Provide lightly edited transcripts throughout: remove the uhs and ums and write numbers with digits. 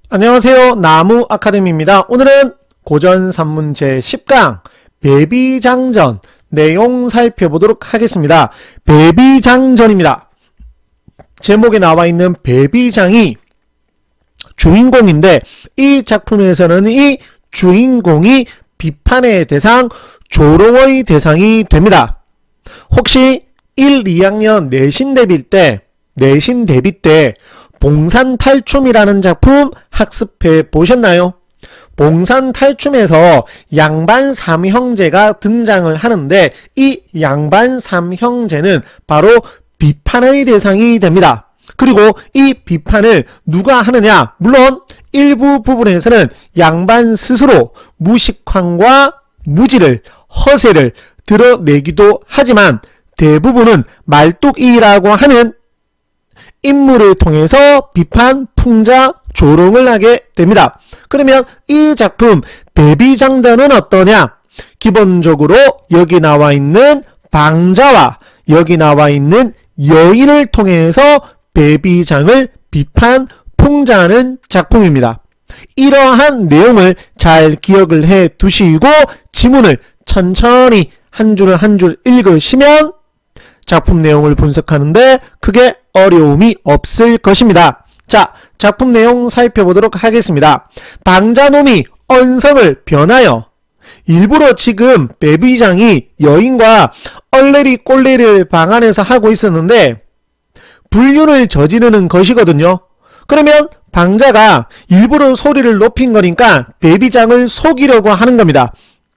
안녕하세요. 나무 아카데미입니다. 오늘은 고전 산문 제10강 배비장전 내용 살펴보도록 하겠습니다. 배비장전입니다. 제목에 나와 있는 배비장이 주인공인데 이 작품에서는 이 주인공이 비판의 대상, 조롱의 대상이 됩니다. 혹시 1, 2학년 내신 대비 때 봉산탈춤이라는 작품 학습해 보셨나요? 봉산탈춤에서 양반 삼형제가 등장을 하는데 이 양반 삼형제는 바로 비판의 대상이 됩니다. 그리고 이 비판을 누가 하느냐? 물론 일부 부분에서는 양반 스스로 무식함과 무지를, 허세를 드러내기도 하지만 대부분은 말뚝이라고 하는 인물을 통해서 비판, 풍자, 조롱을 하게 됩니다. 그러면 이 작품 배비장전은 어떠냐? 기본적으로 여기 나와 있는 방자와 여기 나와 있는 여인을 통해서 배비장을 비판, 풍자하는 작품입니다. 이러한 내용을 잘 기억을 해 두시고 지문을 천천히 한 줄 한 줄 읽으시면 작품 내용을 분석하는데 크게 어려움이 없을 것입니다. 자, 작품 내용 살펴보도록 하겠습니다. 방자놈이 언성을 변하여 일부러 지금 배비장이 여인과 얼레리 꼴레리를 방 안에서 하고 있었는데 불륜을 저지르는 것이거든요. 그러면 방자가 일부러 소리를 높인 거니까 배비장을 속이려고 하는 겁니다.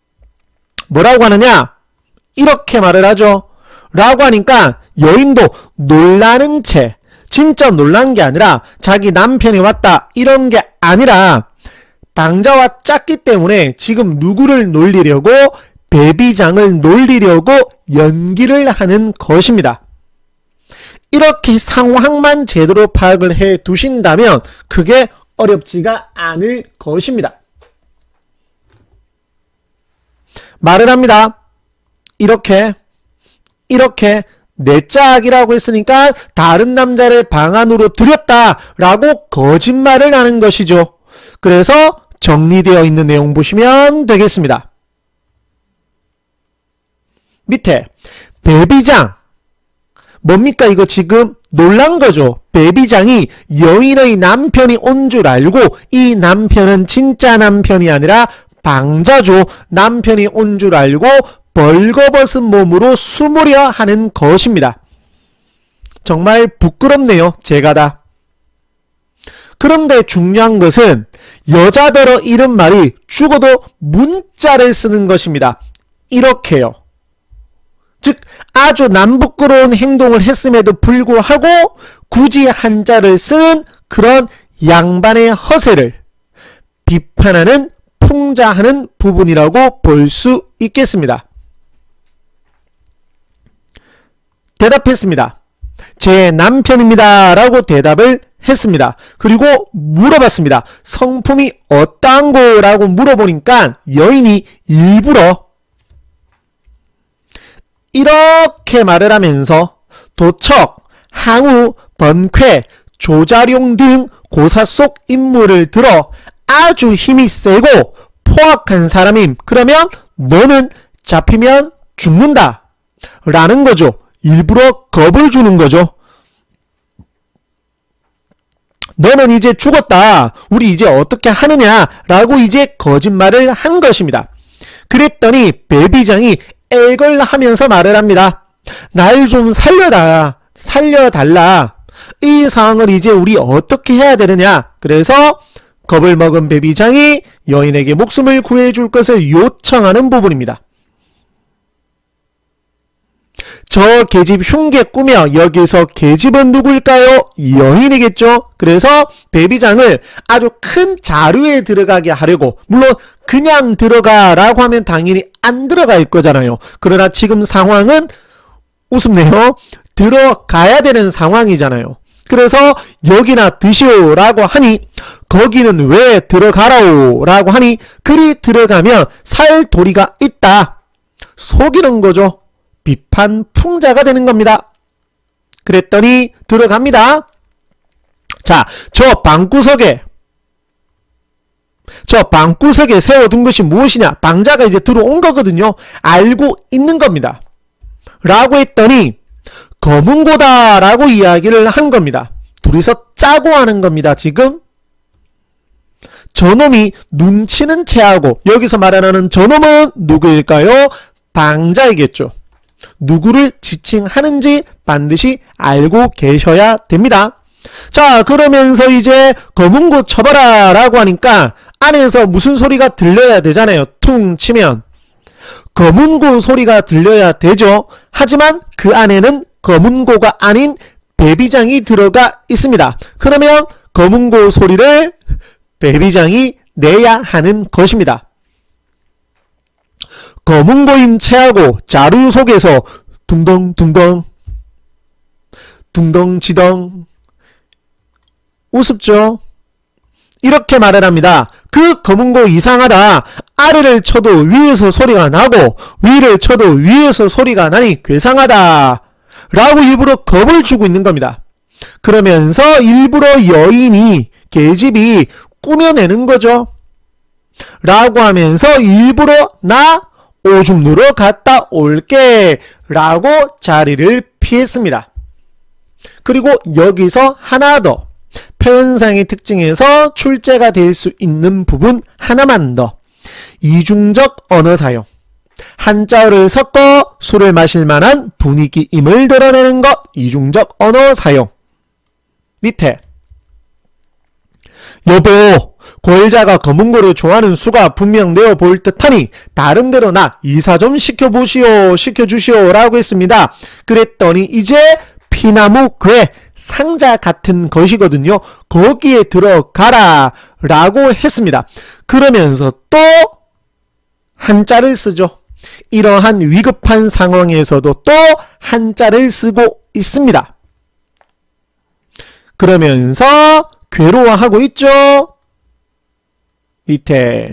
뭐라고 하느냐? 이렇게 말을 하죠. 라고 하니까 여인도 놀라는 채, 진짜 놀란 게 아니라 자기 남편이 왔다 이런 게 아니라 방자와 짰기 때문에 지금 누구를 놀리려고? 배비장을 놀리려고 연기를 하는 것입니다. 이렇게 상황만 제대로 파악을 해 두신다면 그게 어렵지가 않을 것입니다. 말을 합니다. 이렇게 내 짝이라고 했으니까 다른 남자를 방 안으로 들였다라고 거짓말을 하는 것이죠. 그래서 정리되어 있는 내용 보시면 되겠습니다. 밑에 배비장 뭡니까? 이거 지금 놀란 거죠. 배비장이 여인의 남편이 온 줄 알고 이 남편은 진짜 남편이 아니라 방자죠. 남편이 온 줄 알고 벌거벗은 몸으로 숨으려 하는 것입니다. 정말 부끄럽네요. 제가 다. 그런데 중요한 것은 여자더러 이런 말이 죽어도 문자를 쓰는 것입니다. 이렇게요. 즉 아주 남부끄러운 행동을 했음에도 불구하고 굳이 한자를 쓰는 그런 양반의 허세를 비판하는 풍자하는 부분이라고 볼 수 있겠습니다. 대답했습니다. 제 남편입니다. 라고 대답을 했습니다. 그리고 물어봤습니다. 성품이 어떠한고? 라고 물어보니까 여인이 일부러 이렇게 말을 하면서 도척, 항우, 번쾌, 조자룡 등 고사 속 인물을 들어 아주 힘이 세고 포악한 사람임. 그러면 너는 잡히면 죽는다. 라는 거죠. 일부러 겁을 주는 거죠. 너는 이제 죽었다. 우리 이제 어떻게 하느냐. 라고 이제 거짓말을 한 것입니다. 그랬더니 배비장이 액을 하면서 말을 합니다. 날 좀 살려달라. 이 상황을 이제 우리 어떻게 해야 되느냐. 그래서 겁을 먹은 배비장이 여인에게 목숨을 구해줄 것을 요청하는 부분입니다. 저 계집 흉계 꾸며 여기서 계집은 누구일까요? 여인이겠죠. 그래서 배비장을 아주 큰 자루에 들어가게 하려고, 물론 그냥 들어가라고 하면 당연히 안 들어갈 거잖아요. 그러나 지금 상황은 웃음네요. 들어가야 되는 상황이잖아요. 그래서 여기나 드시오 라고 하니 거기는 왜 들어가라오 라고 하니 그리 들어가면 살 도리가 있다. 속이는 거죠. 비판 풍자가 되는 겁니다. 그랬더니 들어갑니다. 자, 저 방구석에 저 방구석에 세워둔 것이 무엇이냐? 방자가 이제 들어온 거거든요. 알고 있는 겁니다. 라고 했더니 검은고다 라고 이야기를 한 겁니다. 둘이서 짜고 하는 겁니다. 지금 저놈이 눈치는 채하고, 여기서 말하는 저놈은 누구일까요? 방자이겠죠. 누구를 지칭하는지 반드시 알고 계셔야 됩니다. 자, 그러면서 이제 검은고 쳐봐라 라고 하니까 안에서 무슨 소리가 들려야 되잖아요. 퉁 치면 검은고 소리가 들려야 되죠. 하지만 그 안에는 검은고가 아닌 배비장이 들어가 있습니다. 그러면 검은고 소리를 배비장이 내야 하는 것입니다. 검은고인 채하고 자루 속에서 둥덩둥덩 둥덩지덩 우습죠? 이렇게 말을 합니다. 그 검은고 이상하다. 아래를 쳐도 위에서 소리가 나고 위를 쳐도 위에서 소리가 나니 괴상하다 라고 일부러 겁을 주고 있는 겁니다. 그러면서 일부러 여인이 계집이 꾸며내는 거죠. 라고 하면서 일부러 나 오줌 누러 갔다 올게 라고 자리를 피했습니다. 그리고 여기서 하나 더 표현상의 특징에서 출제가 될 수 있는 부분 하나만 더. 이중적 언어 사용. 한자어를 섞어 술을 마실 만한 분위기임을 드러내는 것. 이중적 언어 사용. 밑에 여보, 고일자가 검은고를 좋아하는 수가 분명 내어 보일 듯하니 다른데로 나 이사 좀 시켜주시오 라고 했습니다. 그랬더니 이제 피나무 괴 상자 같은 것이거든요. 거기에 들어가라 라고 했습니다. 그러면서 또 한자를 쓰죠. 이러한 위급한 상황에서도 또 한자를 쓰고 있습니다. 그러면서 괴로워하고 있죠. 밑에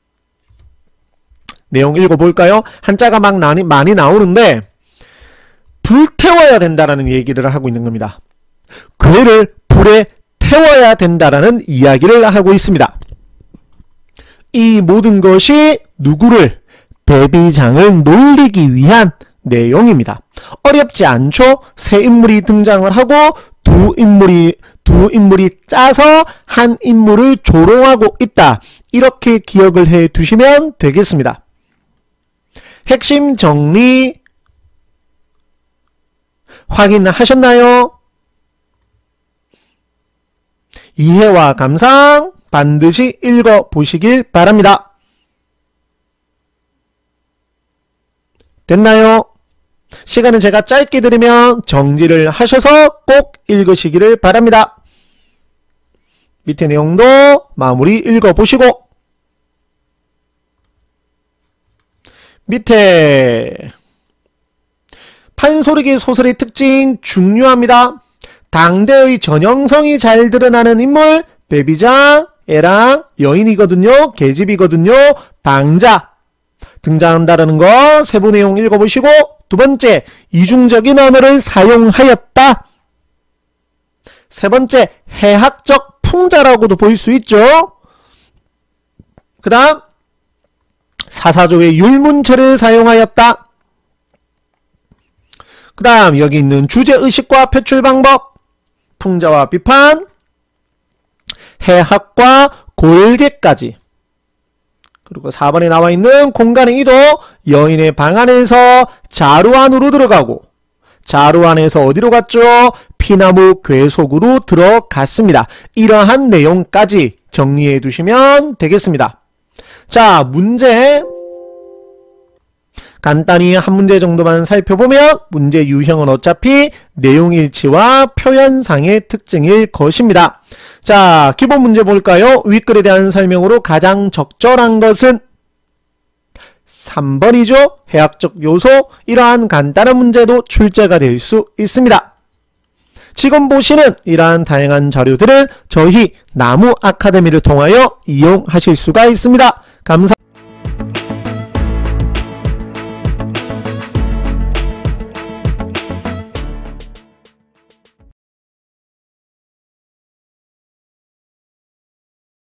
내용 읽어볼까요? 한자가 막 많이 나오는데 불태워야 된다라는 얘기를 하고 있는 겁니다. 괴를 불에 태워야 된다라는 이야기를 하고 있습니다. 이 모든 것이 누구를? 배비장을 놀리기 위한 내용입니다. 어렵지 않죠? 세 인물이 등장을 하고 두 인물이 짜서 한 인물을 조롱하고 있다. 이렇게 기억을 해 두시면 되겠습니다. 핵심 정리 확인하셨나요? 이해와 감상 반드시 읽어보시길 바랍니다. 됐나요? 시간은 제가 짧게 드리면 정지를 하셔서 꼭 읽으시기를 바랍니다. 밑에 내용도 마무리 읽어보시고 밑에 판소리기 소설의 특징 중요합니다. 당대의 전형성이 잘 드러나는 인물 배비장, 애랑, 여인이거든요. 계집이거든요. 방자 등장한다는 거 세부 내용 읽어보시고 두 번째, 이중적인 언어를 사용하였다. 세 번째, 해학적 풍자라고도 볼 수 있죠. 그 다음 사사조의 율문체를 사용하였다. 그 다음 여기 있는 주제의식과 표출방법, 풍자와 비판, 해학과 골개까지. 그리고 4번에 나와 있는 공간의 이도, 여인의 방 안에서 자루 안으로 들어가고 자루 안에서 어디로 갔죠? 피나무 괴 속으로 들어갔습니다. 이러한 내용까지 정리해 두시면 되겠습니다. 자, 문제 간단히 한 문제 정도만 살펴보면 문제 유형은 어차피 내용일치와 표현상의 특징일 것입니다. 자, 기본 문제 볼까요? 윗글에 대한 설명으로 가장 적절한 것은 3번이죠. 해학적 요소. 이러한 간단한 문제도 출제가 될 수 있습니다. 지금 보시는 이러한 다양한 자료들은 저희 나무 아카데미를 통하여 이용하실 수가 있습니다. 감사합니다.